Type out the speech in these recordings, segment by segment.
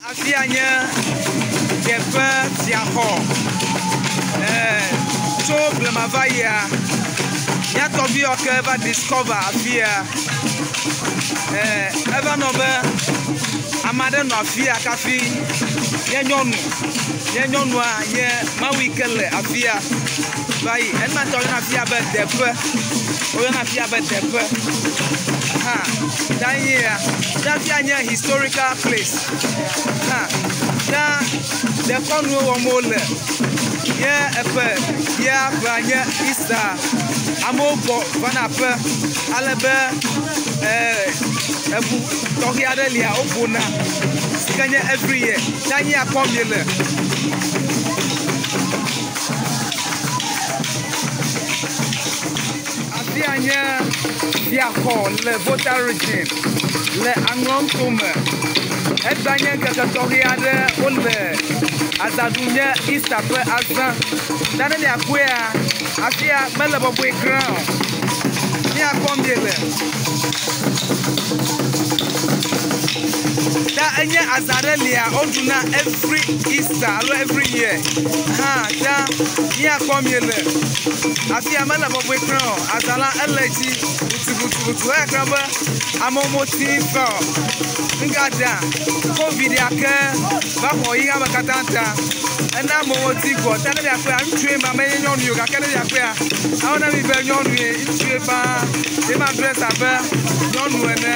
Afianya Gepe Tiaho Trouble Mavaya Yatobi Okeva discover Afia Eva Nobe Amade no Afia Kafi Yenyonwa Ye Mawikele Afia Vai Enma Toyona Afia Be Depe Oyona Afia Be Depe That year That historical place the Congo Mole, Branya Ista, Amobo, Vanape, Alabe, Tohiadelia, Opuna, Scania every year, Tanya Pomula. Afianya, le voter regime, le Angon Tume. Edanya Kakatoriade Ole Azadunya East après Azan Danani Akwea Afia Melabwe Ground Ni akombiele Da enya Azarelia Oduna every Easter every year Da Ni akombiele Afia Melabwe Ground Azala Eleji Utubutu Ekraba Amomo Tifa Ngada COVID yake bako yi abakatanta ena mo ti go tele ya pe antwe ma me nyonu yo kakele ya pe awona mi be nyonu e ntwe ba e ma dress abe nyonu ene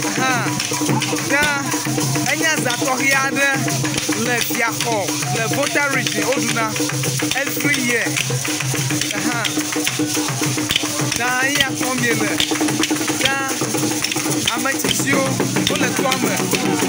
da enya za tohiade le fiako le voter regime oduna every year da ya kombiele da amatisio pour le toit.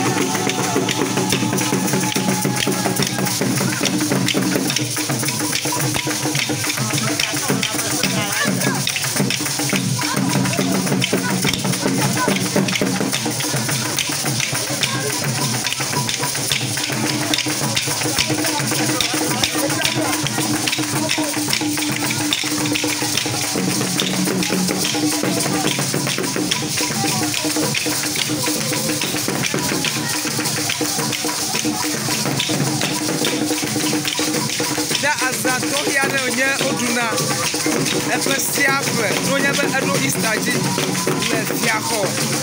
Oduna Efesiafe Nonya be eno Easterji le fiako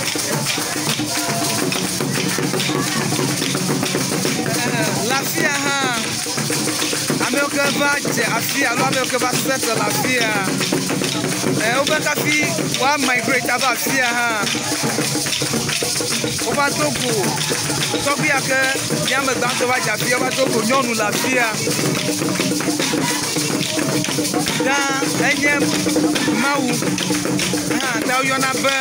la fia ha America va je afia lo America va settle la fia obeka fi wa migrate aba fia ha oba Togo Togo yake yame banto va ja fia oba Togo nyonu la fia Da enye mawu da yona be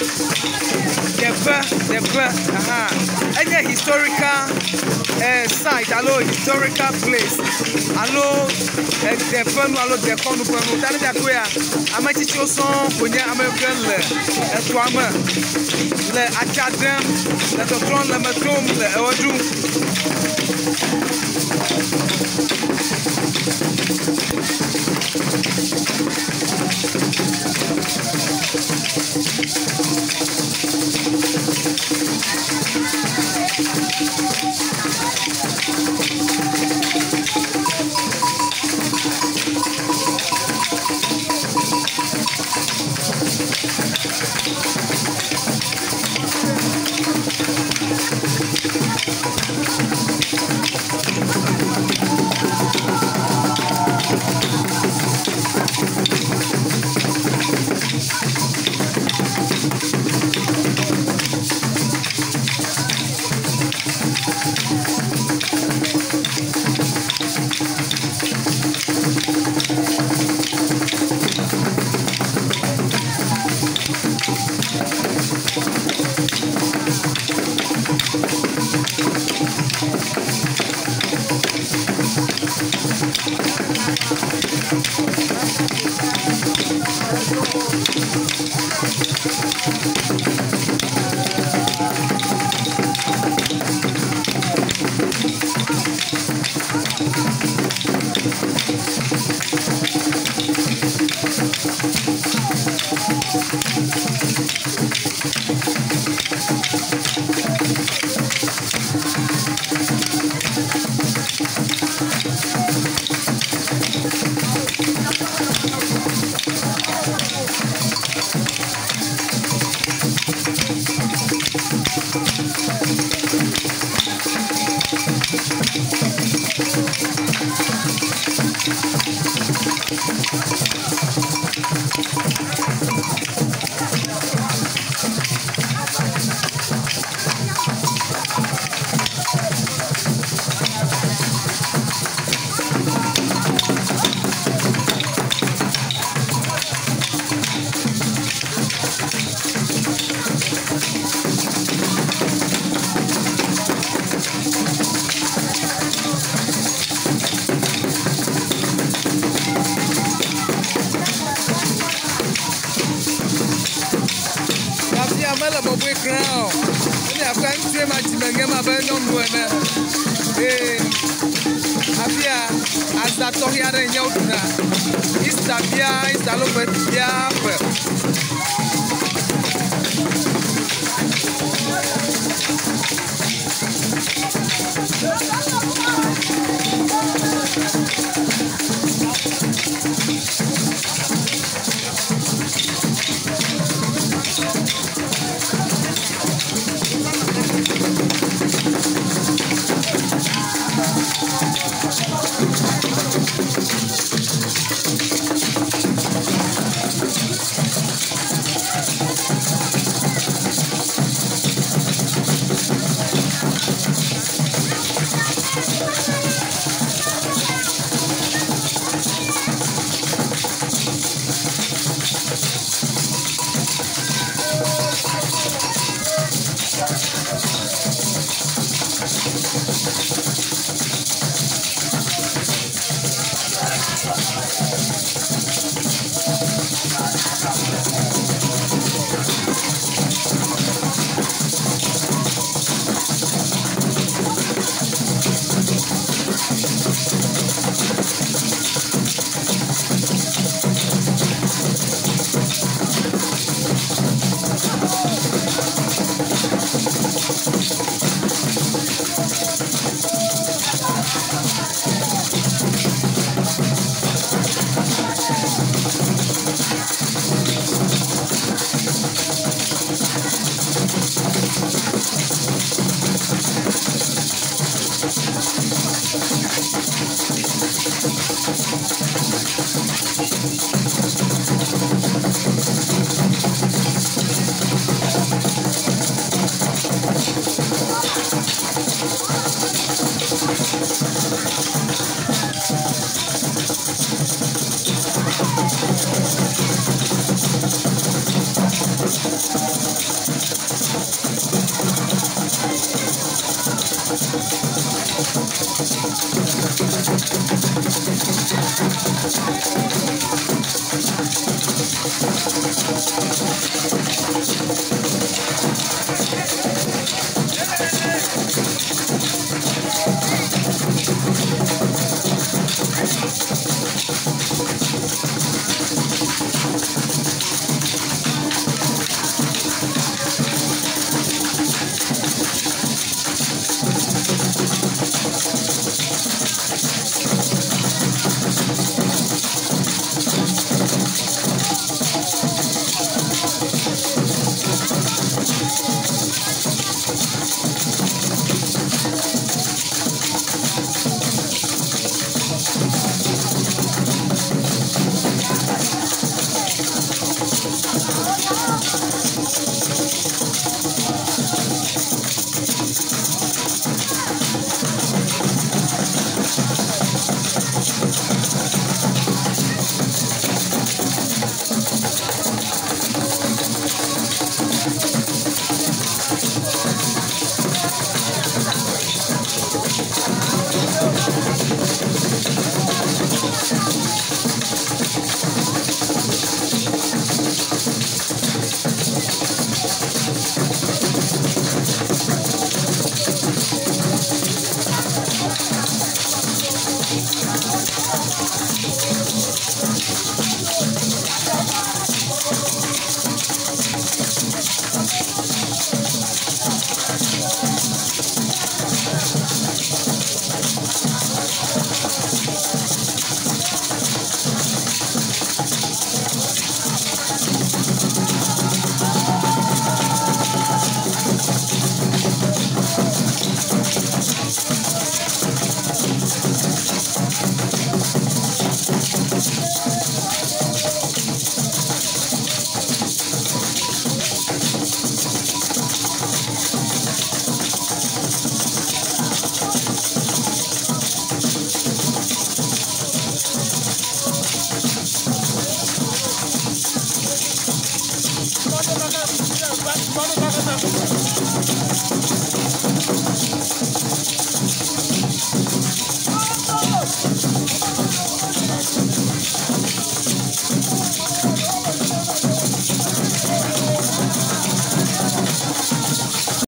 Gepe enye historical site alo historical place alo Gepe no alo Gepe no penu tani da ko ya amachichi oson konya American le etuama le achadem le totron le metom le ewodu crown. Ini apa yang dia macam mengema benom buana. Abia azato hiare nyauduna. Istabia isalo betia.